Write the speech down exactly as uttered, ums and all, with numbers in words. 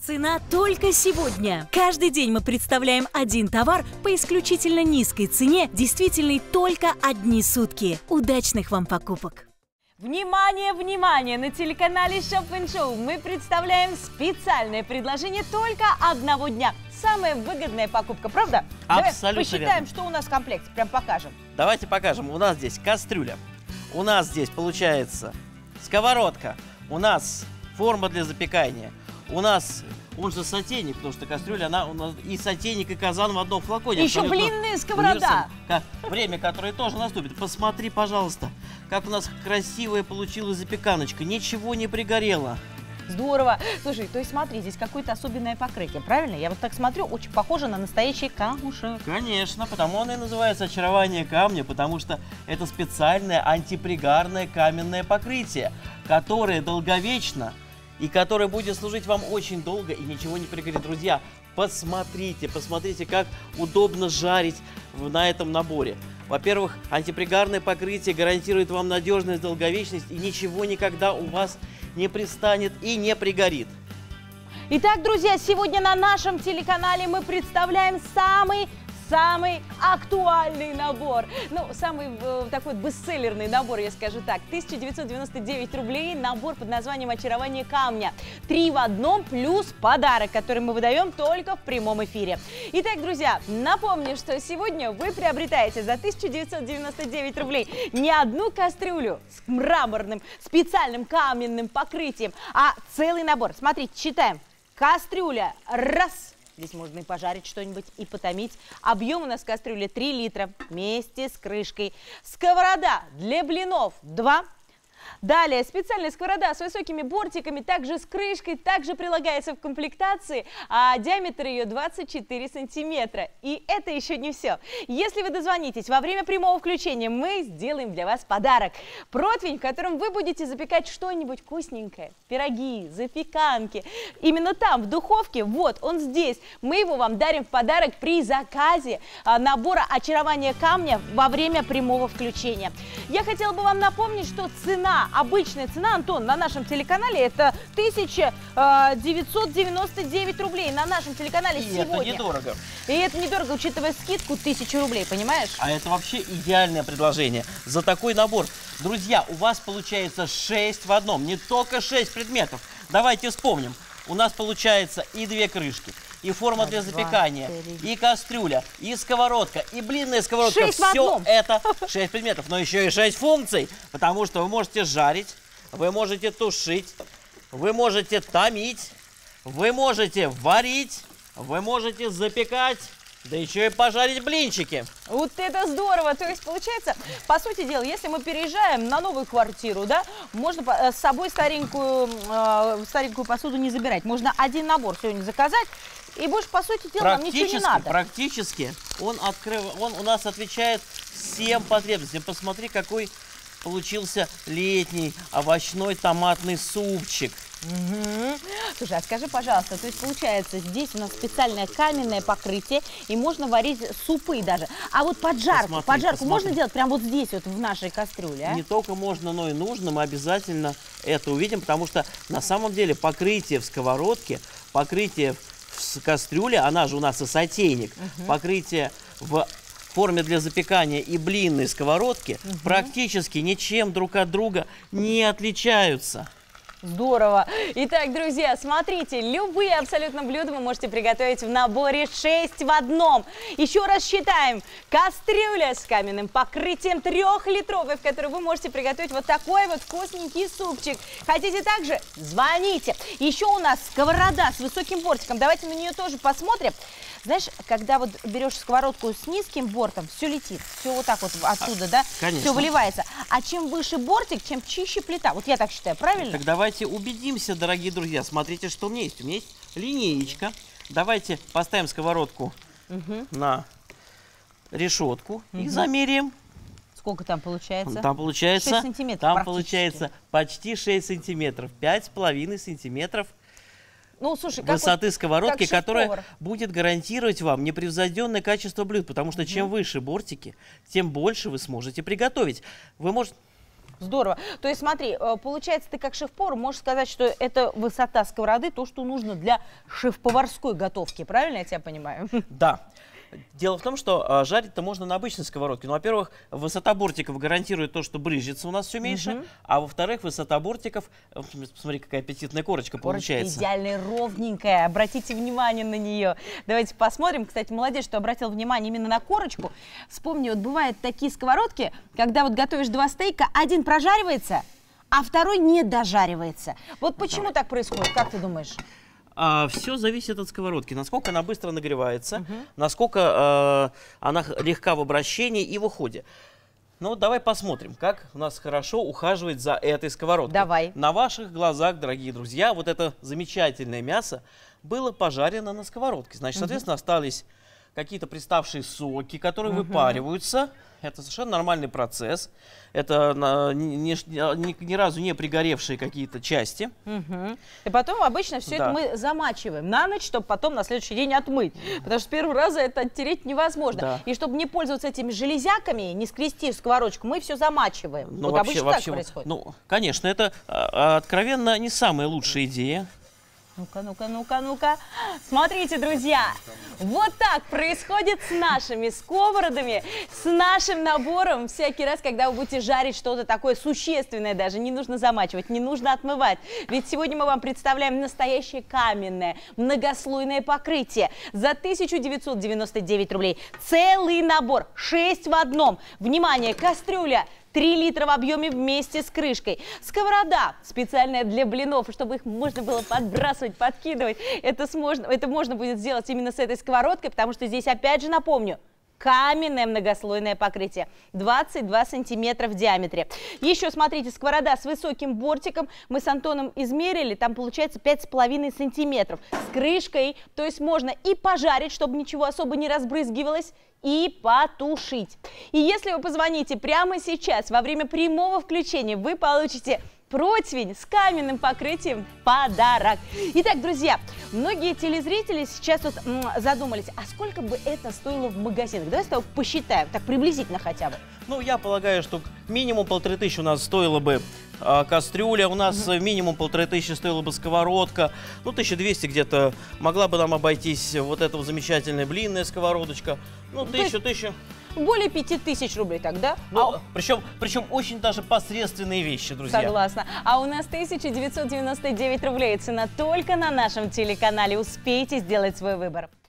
Цена только сегодня. Каждый день мы представляем один товар по исключительно низкой цене, действительной только одни сутки. Удачных вам покупок! Внимание, внимание! На телеканале Shop and Show мы представляем специальное предложение только одного дня. Самая выгодная покупка, правда? Абсолютно Давай посчитаем, верно. что у нас в комплекте. Прям покажем. Давайте покажем. У нас здесь кастрюля. У нас здесь получается сковородка. У нас форма для запекания. У нас, он же сотейник, потому что кастрюля, она у нас и сотейник, и казан в одном флаконе. Еще блинная сковорода. Время, которое тоже наступит. Посмотри, пожалуйста, как у нас красивая получилась запеканочка. Ничего не пригорело. Здорово. Слушай, то есть смотри, здесь какое-то особенное покрытие, правильно? Я вот так смотрю, очень похоже на настоящий камушек. Конечно, потому оно и называется очарование камня, потому что это специальное антипригарное каменное покрытие, которое долговечно и которое будет служить вам очень долго и ничего не пригорит. Друзья, посмотрите, посмотрите, как удобно жарить на этом наборе. Во-первых, антипригарное покрытие гарантирует вам надежность, долговечность, и ничего никогда у вас не пристанет и не пригорит. Итак, друзья, сегодня на нашем телеканале мы представляем самый Самый актуальный набор, ну, самый э, такой бестселлерный набор, я скажу так, тысяча девятьсот девяносто девять рублей, набор под названием «Очарование камня». Три в одном плюс подарок, который мы выдаем только в прямом эфире. Итак, друзья, напомню, что сегодня вы приобретаете за тысячу девятьсот девяносто девять рублей не одну кастрюлю с мраморным специальным каменным покрытием, а целый набор. Смотрите, читаем. Кастрюля – раз. Здесь можно и пожарить что-нибудь, и потомить. Объем у нас в кастрюле три литра вместе с крышкой. Сковорода для блинов два. Далее специальная сковорода с высокими бортиками, также с крышкой, также прилагается в комплектации, а диаметр ее двадцать четыре сантиметра. И это еще не все. Если вы дозвонитесь во время прямого включения, мы сделаем для вас подарок. Противень, в котором вы будете запекать что-нибудь вкусненькое. Пироги, запеканки. Именно там, в духовке, вот он здесь. Мы его вам дарим в подарок при заказе а, набора «Очарование камня» во время прямого включения. Я хотела бы вам напомнить, что цена обычная цена, Антон, на нашем телеканале это тысяча девятьсот девяносто девять рублей на нашем телеканале и сегодня. Это недорого. И это недорого, учитывая скидку тысячу рублей, понимаешь? А это вообще идеальное предложение за такой набор. Друзья, у вас получается шесть в одном, не только шесть предметов. Давайте вспомним. У нас получается и две крышки, и форма для запекания, и кастрюля, и сковородка, и блинная сковородка. Все это шесть предметов, но еще и шесть функций, потому что вы можете жарить, вы можете тушить, вы можете томить, вы можете варить, вы можете запекать, да еще и пожарить блинчики. Вот это здорово! То есть, получается, по сути дела, если мы переезжаем на новую квартиру, да, можно с собой старенькую, э, старенькую посуду не забирать. Можно один набор сегодня заказать, и больше, по сути дела, нам ничего не надо. Практически он, открыв... он у нас отвечает всем потребностям. Посмотри, какой получился летний овощной томатный супчик. Угу. Слушай, а скажи, пожалуйста, то есть получается, здесь у нас специальное каменное покрытие, и можно варить супы даже. А вот поджарку, посмотри, поджарку посмотри. Можно делать прямо вот здесь, вот в нашей кастрюле? А? Не только можно, но и нужно. Мы обязательно это увидим, потому что на самом деле покрытие в сковородке, покрытие в кастрюле, она же у нас и сотейник, угу. покрытие в форме для запекания и блинной сковородки угу. практически ничем друг от друга не отличаются. Здорово! Итак, друзья, смотрите, любые абсолютно блюда вы можете приготовить в наборе шесть в одном. Еще раз считаем. Кастрюля с каменным покрытием трехлитровой, в которой вы можете приготовить вот такой вот вкусненький супчик. Хотите также? Звоните. Еще у нас сковорода с высоким бортиком. Давайте на нее тоже посмотрим. Знаешь, когда вот берешь сковородку с низким бортом, все летит, все вот так вот отсюда, да, конечно. Все выливается. А чем выше бортик, чем чище плита. Вот я так считаю, правильно? Так давайте убедимся, дорогие друзья. Смотрите, что у меня есть. У меня есть линеечка. Давайте поставим сковородку угу. на решетку угу. и замеряем. Сколько там получается? Там получается, шесть сантиметров там получается почти шесть сантиметров. пять с половиной сантиметров. Ну, слушай, высоты вот, сковородки, которая будет гарантировать вам непревзойденное качество блюд, потому что угу. чем выше бортики, тем больше вы сможете приготовить. Вы можете... Здорово. То есть смотри, э, получается, ты как шеф-повар можешь сказать, что это высота сковороды, то, что нужно для шеф-поварской готовки. Правильно я тебя понимаю? Да. Дело в том, что а, жарить-то можно на обычной сковородке. Ну, во-первых, высота бортиков гарантирует то, что брызжется у нас все меньше. Uh-huh. А во-вторых, высота бортиков... Смотри, какая аппетитная корочка, корочка получается. Идеальная, ровненькая. Обратите внимание на нее. Давайте посмотрим. Кстати, молодец, что обратил внимание именно на корочку. Вспомни, вот бывают такие сковородки, когда вот готовишь два стейка, один прожаривается, а второй не дожаривается. Вот почему так происходит, как ты думаешь? А, все зависит от сковородки, насколько она быстро нагревается, uh-huh. насколько э, она легка в обращении и в уходе. Ну вот давай посмотрим, как у нас хорошо ухаживать за этой сковородкой. Давай. На ваших глазах, дорогие друзья, вот это замечательное мясо было пожарено на сковородке. Значит, соответственно, uh-huh. остались какие-то приставшие соки, которые uh-huh. выпариваются. Это совершенно нормальный процесс. Это ни, ни, ни, ни разу не пригоревшие какие-то части. Угу. И потом обычно все да. это мы замачиваем на ночь, чтобы потом на следующий день отмыть. Потому что с первого раза это оттереть невозможно. Да. И чтобы не пользоваться этими железяками, не скрести сковородочку, мы все замачиваем. Ну, вот вообще, обычно вообще, так происходит. Ну, конечно, это а, откровенно не самая лучшая идея. Ну-ка, ну-ка, ну-ка, ну-ка. Смотрите, друзья, вот так происходит с нашими сковородами, с нашим набором. Всякий раз, когда вы будете жарить что-то такое существенное даже, не нужно замачивать, не нужно отмывать. Ведь сегодня мы вам представляем настоящее каменное многослойное покрытие за тысячу девятьсот девяносто девять рублей. Целый набор, шесть в одном. Внимание, кастрюля. три литра в объеме вместе с крышкой. Сковорода специальная для блинов, чтобы их можно было подбрасывать, подкидывать. Это, сможно, это можно будет сделать именно с этой сковородкой, потому что здесь, опять же, напомню, каменное многослойное покрытие, двадцать два сантиметра в диаметре. Еще, смотрите, сковорода с высоким бортиком. Мы с Антоном измерили, там получается пять с половиной сантиметров. С крышкой, то есть можно и пожарить, чтобы ничего особо не разбрызгивалось, и потушить. И если вы позвоните прямо сейчас, во время прямого включения, вы получите противень с каменным покрытием в подарок. Итак, друзья, многие телезрители сейчас вот м, задумались, а сколько бы это стоило в магазинах? Давай с тобой посчитаем, так приблизительно хотя бы. Ну, я полагаю, что минимум полторы тысячи у нас стоило бы э, кастрюля, у нас угу. минимум полторы тысячи стоила бы сковородка, ну, тысяча двести где-то могла бы нам обойтись вот эта вот замечательная блинная сковородочка, ну, тысячу, тысячу. Более пяти тысяч рублей тогда. Ну, а... причем, причем очень даже посредственные вещи, друзья. Согласна. А у нас тысяча девятьсот девяносто девять рублей. Цена только на нашем телеканале. Успейте сделать свой выбор.